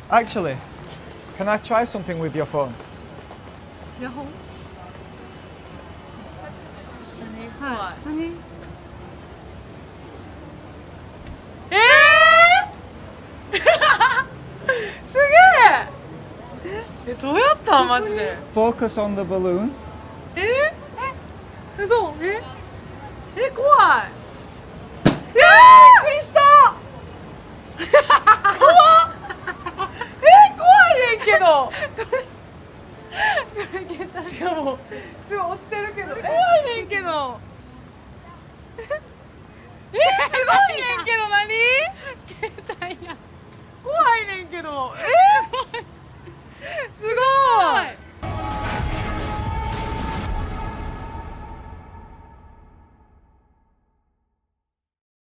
Actually, can I try something with your phone? イヤホンはい。 何すげえ。どうやったマジで。 Focus on the balloon. 嘘怖い。